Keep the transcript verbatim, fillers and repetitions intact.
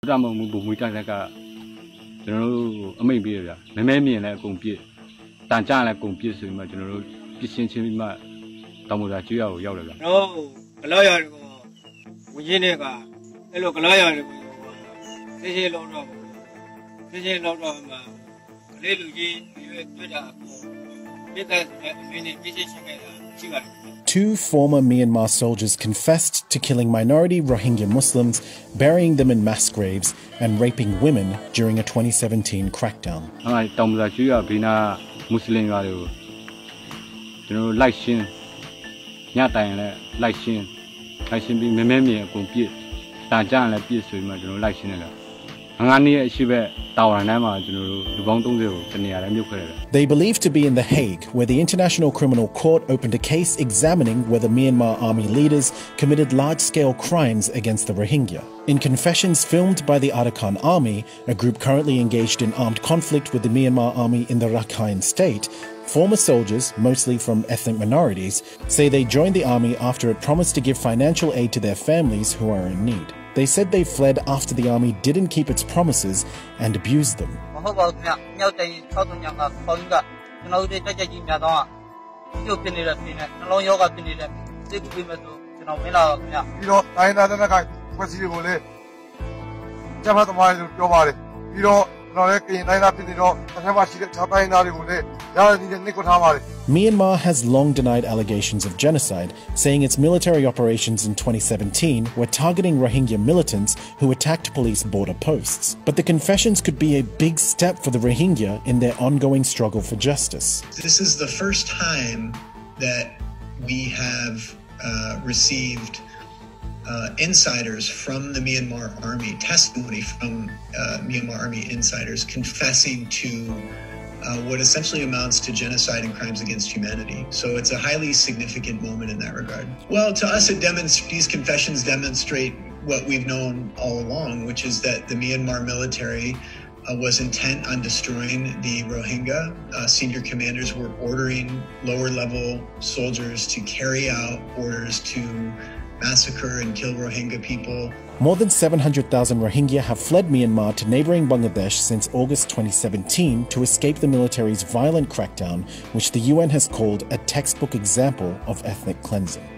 Sudama Mubumika, General Amabia, Mememian like compete, Tanjan like compete, General Pisinchima, Tamura Yola. No, a lawyer, Winega, a local lawyer, this is a lot of this is a lot of little Two former Myanmar soldiers confessed to killing minority Rohingya Muslims, burying them in mass graves, and raping women during a twenty seventeen crackdown. They believe to be in The Hague, where the International Criminal Court opened a case examining whether Myanmar Army leaders committed large-scale crimes against the Rohingya. In confessions filmed by the Arakan Army, a group currently engaged in armed conflict with the Myanmar Army in the Rakhine state, former soldiers, mostly from ethnic minorities, say they joined the army after it promised to give financial aid to their families who are in need. They said they fled after the army didn't keep its promises and abused them. Myanmar has long denied allegations of genocide, saying its military operations in twenty seventeen were targeting Rohingya militants who attacked police border posts. But the confessions could be a big step for the Rohingya in their ongoing struggle for justice. This is the first time that we have uh, received Uh, insiders from the Myanmar Army, testimony from uh, Myanmar Army insiders confessing to uh, what essentially amounts to genocide and crimes against humanity. So it's a highly significant moment in that regard. Well, to us, it demonstrates, these confessions demonstrate what we've known all along, which is that the Myanmar military uh, was intent on destroying the Rohingya. Uh, senior commanders were ordering lower level soldiers to carry out orders to massacre and kill Rohingya people. More than seven hundred thousand Rohingya have fled Myanmar to neighbouring Bangladesh since August twenty seventeen to escape the military's violent crackdown, which the U N has called a textbook example of ethnic cleansing.